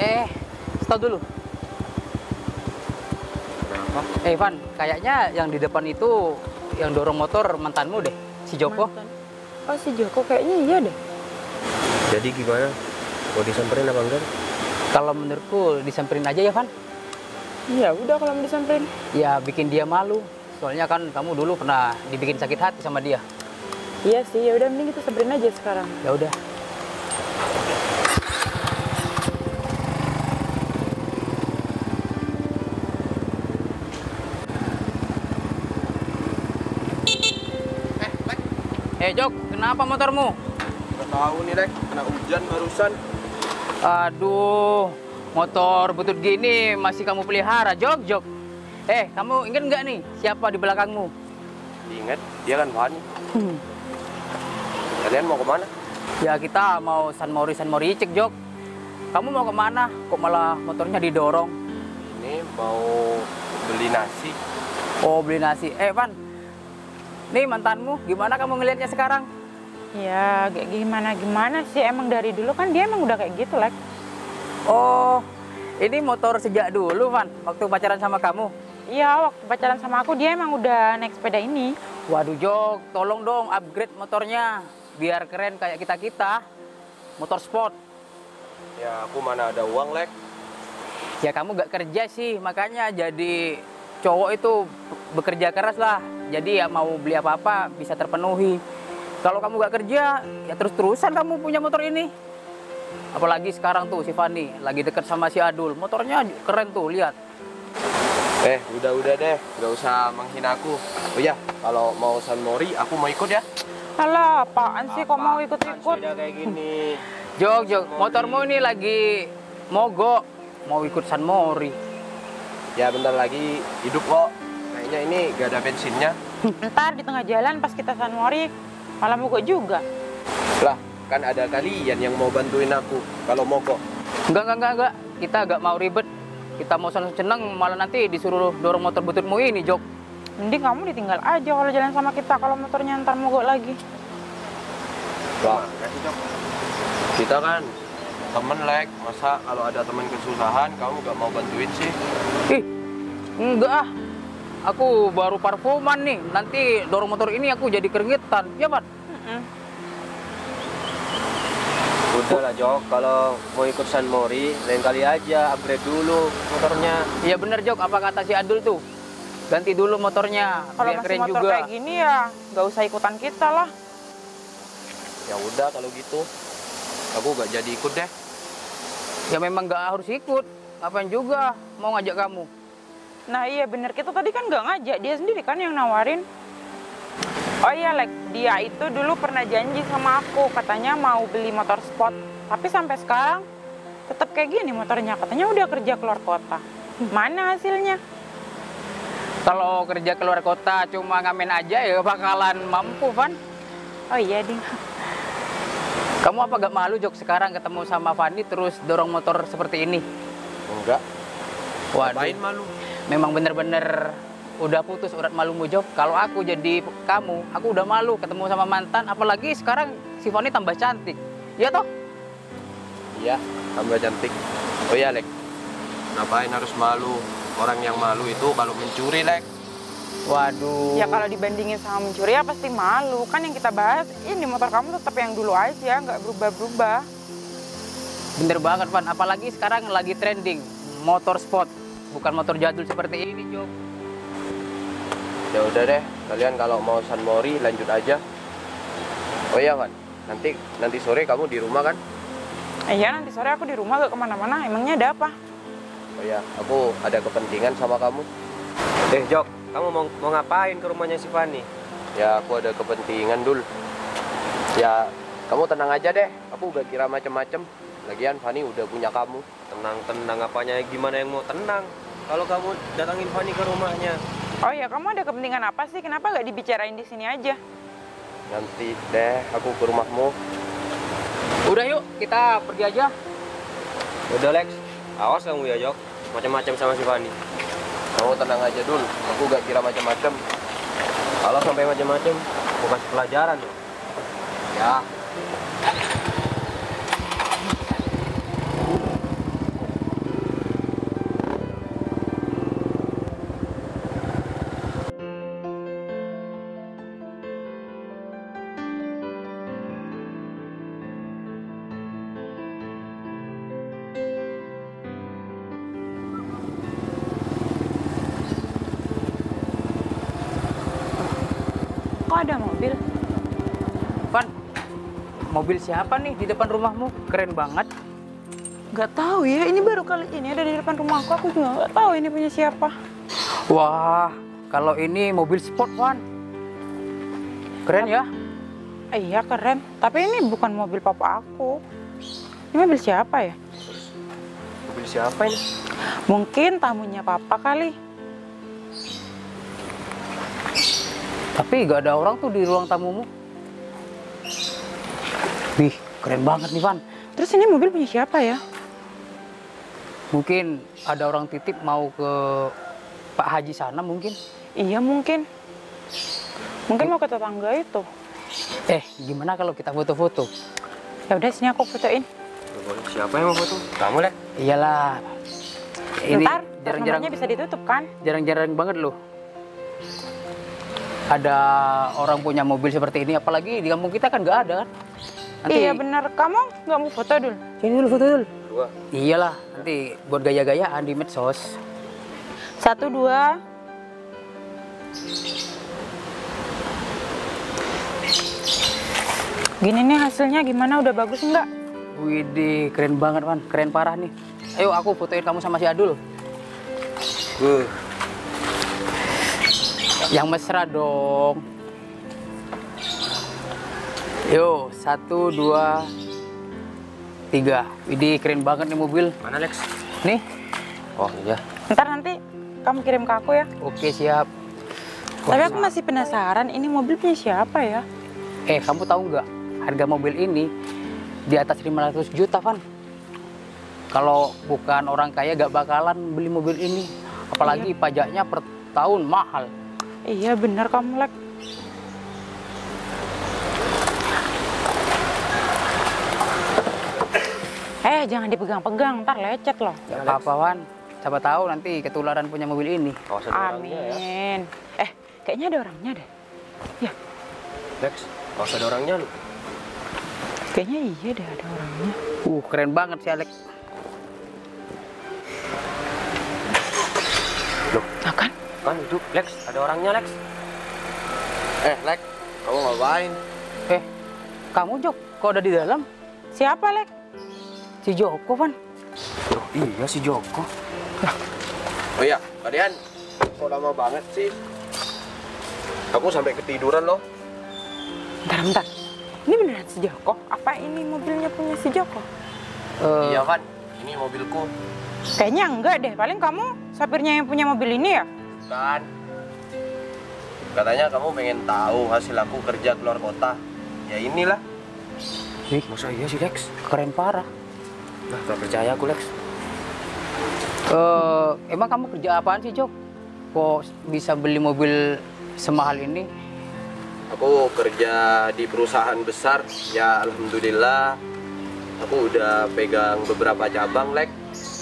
Stop dulu. Kenapa? Van, kayaknya yang di depan itu yang dorong motor mantanmu deh, si Joko. Mantan. Oh, si Joko kayaknya iya deh. Jadi gimana? Mau disamperin apa enggak? Kalau menurutku disamperin aja ya, Van. Iya, udah kalau mau disamperin. Ya bikin dia malu. Soalnya kan kamu dulu pernah dibikin sakit hati sama dia. Iya sih, ya udah mending kita samperin aja sekarang. Ya udah. Jok, kenapa motormu? Nggak tahu nih, Lek. Kena hujan barusan. Aduh, motor butut gini masih kamu pelihara, Jok. Kamu ingat nggak nih siapa di belakangmu? Ingat, dia kan Fani. Kalian mau kemana? Ya kita mau San Mori cek, Jok. Kamu mau kemana? Kok malah motornya didorong? Ini mau beli nasi. Oh, beli nasi. Van, nih mantanmu, gimana kamu ngelihatnya sekarang? Ya, kayak gimana sih. Emang dari dulu kan dia emang udah kayak gitu, Lek. Oh, ini motor sejak dulu, Van, waktu pacaran sama kamu? Iya, waktu pacaran sama aku dia emang udah naik sepeda ini. Waduh, Jok, tolong dong upgrade motornya. Biar keren kayak kita-kita. Motor sport. Ya, aku mana ada uang, Lek. Ya kamu gak kerja sih, makanya jadi cowok itu bekerja keras lah. Jadi ya mau beli apa-apa bisa terpenuhi. Kalau kamu gak kerja, ya terus-terusan kamu punya motor ini. Apalagi sekarang tuh si Fani lagi deket sama si Adul. Motornya keren tuh, lihat. Udah deh, nggak usah menghina aku. Oh ya, kalau mau San Mori, aku mau ikut ya. Alah, apaan sih kok mau ikut-ikut? Sepeda kayak gini. Jok, motormu ini lagi mogok. Mau ikut San Mori. Ya bentar lagi hidup kok. Kayaknya ini gak ada bensinnya. Ntar di tengah jalan pas kita San Mori, malah mogok juga. Lah, kan ada kalian yang mau bantuin aku kalau mogok. Enggak. Kita gak mau ribet. Kita mau seneng-seneng, malah nanti disuruh dorong motor bututmu ini, Jok. Mending kamu ditinggal aja kalau jalan sama kita, kalau motornya ntar mogok lagi. Wah, kita kan temen, Lek. Masa kalau ada temen kesusahan, kamu gak mau bantuin sih? Ih, enggak ah. Aku baru parfuman nih. Nanti dorong motor ini aku jadi keringetan. Ya, Pak? Udahlah, Jok. Kalau mau ikut San Mori, lain kali aja upgrade dulu motornya. Iya bener, Jok. Apa kata si Adul tuh? Ganti dulu motornya, Kalau biar masih keren motor juga. kayak gini ya, nggak usah ikutan kita lah. Ya udah kalau gitu. Aku gak jadi ikut deh. Ya memang nggak harus ikut. Ngapain juga mau ngajak kamu? Nah iya bener, kita tadi kan nggak ngajak, dia sendiri kan yang nawarin. Oh iya, Lek, dia itu dulu pernah janji sama aku, katanya mau beli motor sport. Tapi sampai sekarang tetap kayak gini motornya, katanya udah kerja keluar kota. Mana hasilnya? Kalau kerja keluar kota cuma ngamen aja ya bakalan mampu, Van. Oh iya, Ding. Kamu apa gak malu, Jok, sekarang ketemu sama Fani terus dorong motor seperti ini? Enggak. Ngapain malu? Memang bener-bener udah putus urat malumu, Jok. Kalau aku jadi kamu, aku udah malu ketemu sama mantan. Apalagi sekarang si Fani tambah cantik. Iya toh? Iya, tambah cantik. Oh iya, Lek. Ngapain harus malu? Orang yang malu itu kalau mencuri, Lek. Waduh. Ya kalau dibandingin sama mencuri ya pasti malu. Kan yang kita bahas, ini motor kamu tetap yang dulu aja, nggak berubah-berubah. Bener banget, Van. Apalagi sekarang lagi trending motor sport, bukan motor jadul seperti ini, Jok. Ya udah deh, kalian kalau mau San Mori lanjut aja. Oh iya, Van. Nanti sore kamu di rumah kan? Iya, nanti sore aku di rumah gak kemana-mana. Emangnya ada apa? Oh iya, aku ada kepentingan sama kamu. Jok, kamu mau ngapain ke rumahnya si Fani? Ya, aku ada kepentingan, Dul. Ya, kamu tenang aja deh. Aku gak kira macem-macem. Lagian Fani udah punya kamu. Tenang apanya, gimana yang mau tenang? Kalau kamu datangin Fani ke rumahnya. Oh iya, kamu ada kepentingan apa sih? Kenapa gak dibicarain di sini aja? Nanti deh aku ke rumahmu. Udah yuk, kita pergi aja. Udah, Lex. Awas kamu ya, Jok. Macam-macam sama si Fani. Kamu tenang aja, Dul. Aku gak kira macem-macem. Kalau sampai macam-macam, aku kasih pelajaran loh. Ya. kok ada mobil? Van, mobil siapa nih di depan rumahmu? Keren banget. Nggak tahu ya, ini baru kali ini ada di depan rumahku. Aku juga nggak tahu ini punya siapa. Wah, kalau ini mobil sport, Van. Keren ya? Iya keren, tapi ini bukan mobil papa aku. Ini mobil siapa ya? Mobil siapa ini? Mungkin tamunya papa kali. Tapi gak ada orang tuh di ruang tamumu. Wih, keren banget nih, Van. Terus ini mobil punya siapa ya? Mungkin ada orang titip mau ke Pak Haji sana mungkin. Iya mungkin. Mungkin mau ke tetangga itu. Gimana kalau kita foto-foto? Ya udah sini aku fotoin. Siapa yang mau foto? Kamu, Lek? Iyalah. Ini Ntar jarang-jarang nomornya bisa ditutup kan? jarang-jarang banget loh. Ada orang punya mobil seperti ini, apalagi di kampung kita kan nggak ada kan? Nanti, Iya benar. Kamu nggak mau foto dulu? sini dulu foto dulu. Dua. Iyalah, nanti buat gaya-gayaan di medsos. 1, 2. Gini nih hasilnya gimana? Udah bagus nggak? Widih, keren banget, Van. Keren parah nih. Ayo aku fotoin kamu sama si Adul. Yang mesra dong. Yo, 1, 2, 3. Widih, keren banget nih mobil. Mana, Lex? Nih, Oh iya. Ntar nanti kamu kirim ke aku ya. oke siap. Tapi aku masih penasaran, ini mobil punya siapa ya? Kamu tahu nggak? Harga mobil ini di atas 500 juta, Van. Kalau bukan orang kaya gak bakalan beli mobil ini. Apalagi pajaknya per tahun mahal. Iya bener kamu, Lek. Jangan dipegang-pegang, ntar lecet loh. Gak apa-apa, Van. Siapa tahu nanti ketularan punya mobil ini. Awas ada orangnya ya. Amin. Kayaknya ada orangnya deh. Ya, Lex, awas ada orangnya lu. kayaknya iya deh ada orangnya. Keren banget si Alex. Loh, Nah kan? kan itu Lex, ada orangnya, Lex. Lek, kamu ngapain? Kamu Jok, kok ada di dalam? Siapa, Lek? Si Joko, Van. Oh iya si Joko. Oh iya, kalian kok lama banget sih? Aku sampai ketiduran loh. Bentar. Ini beneran si Joko? Apa ini mobilnya punya si Joko? Iya kan, ini mobilku. Kayaknya enggak deh. Paling kamu sopirnya yang punya mobil ini ya? Kan. Katanya kamu pengen tahu hasil aku kerja keluar kota. Ya inilah. Masa iya sih, Lex? Keren parah. Nah, gak percaya aku, Lex. Emang kamu kerja apaan sih, Jok? Kok bisa beli mobil semahal ini? Aku kerja di perusahaan besar. Ya alhamdulillah. Aku udah pegang beberapa cabang, Lek.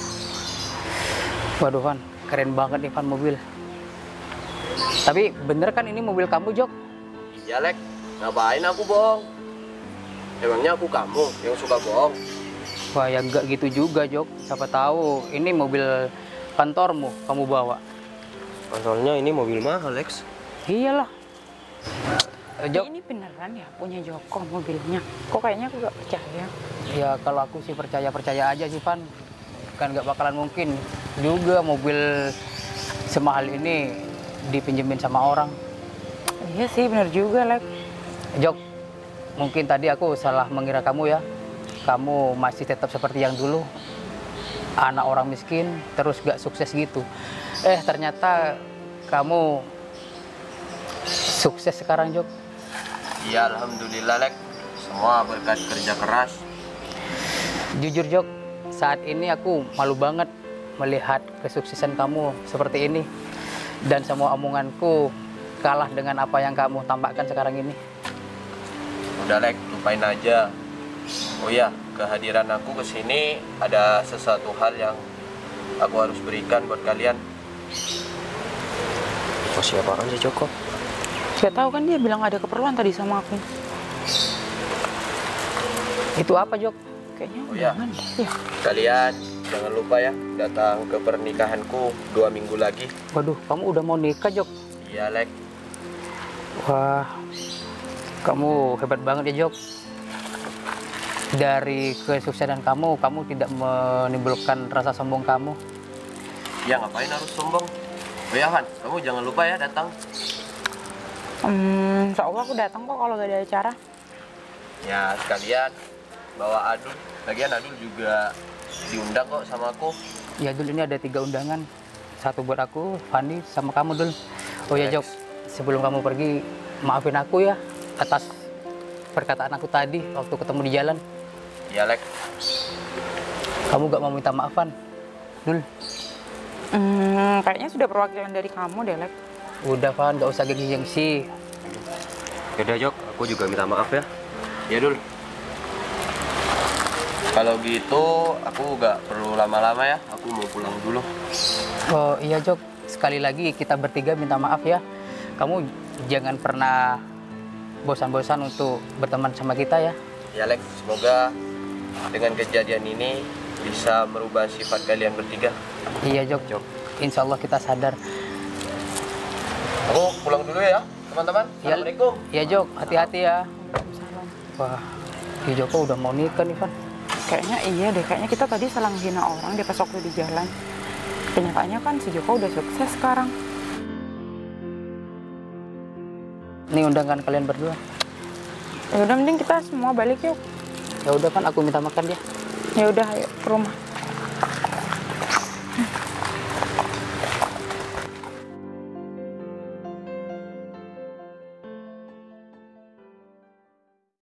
Waduh, Van. Keren banget nih, Van, mobil. Tapi bener kan ini mobil kamu, Jok? Iya, Lek. Ngapain aku bohong? Emangnya aku kamu yang suka bohong? Wah, ya enggak gitu juga, Jok. Siapa tahu ini mobil kantormu kamu bawa. Soalnya ini mobil mahal, Lex. Iyalah. Jok, Ini beneran ya punya Joko mobilnya? Kok kayaknya aku gak percaya. ya kalau aku sih percaya aja sih, Van. Kan nggak bakalan mungkin juga mobil semahal ini dipinjemin sama orang. Iya sih, bener juga, Lek. Jok, mungkin tadi aku salah mengira kamu ya. Kamu masih tetap seperti yang dulu. Anak orang miskin, terus gak sukses gitu. Ternyata kamu sukses sekarang, Jok. Iya, alhamdulillah, Lek. Semua berkat kerja keras. Jujur, Jok, saat ini aku malu banget melihat kesuksesan kamu seperti ini. Dan semua omonganku kalah dengan apa yang kamu tampakkan sekarang ini. Udah, Lek, lupain aja. Oh iya, kehadiran aku ke sini ada sesuatu hal yang aku harus berikan buat kalian. Oh siapa kan si Joko? Gak tahu kan dia bilang ada keperluan tadi sama aku. Itu apa, Jok? Kayaknya Oh iya. undangan deh. Ya. Kalian jangan lupa ya datang ke pernikahanku 2 minggu lagi. Waduh, kamu udah mau nikah, Jok? Iya, Lek. Wah, kamu hebat banget ya Jok. Dari kesuksesan kamu tidak menimbulkan rasa sombong kamu. Ya ngapain harus sombong? Oh ya Han, kamu jangan lupa ya datang. Insya Allah aku datang kok kalau gak ada acara. Ya sekalian bawa Adul. Lagian Adul juga diundang kok sama aku. Ya Dul, ini ada 3 undangan. 1 buat aku, Fandi, sama kamu Dul. Oh ya Jok, sebelum kamu pergi, maafin aku ya atas perkataan aku tadi waktu ketemu di jalan. Ya Lek, Kamu gak mau minta maafan, Dul? Kayaknya sudah perwakilan dari kamu deh, Lek. Udah Fan, gak usah gengsi-gengsi. Yaudah Jok, aku juga minta maaf ya. ya Dul. Kalau gitu aku nggak perlu lama-lama ya, aku mau pulang dulu. Oh iya Jok, sekali lagi kita bertiga minta maaf ya. Kamu jangan pernah bosan-bosan untuk berteman sama kita ya. Ya Lek, semoga dengan kejadian ini bisa merubah sifat kalian bertiga. Iya Jok, insya Allah kita sadar. Aku pulang dulu ya teman-teman. Ya, Assalamualaikum. ya Jok, hati-hati ya. Wah, si Joko udah mau nikah nih Van. Kayaknya iya deh, kayaknya kita tadi salah menghina orang deh pas waktu di jalan. Kenyataannya kan si Joko udah sukses sekarang. Ini undangan kalian berdua. Ya udah mending kita semua balik yuk. Ya udah Van, aku minta makan dia. Ya udah ayo ke rumah.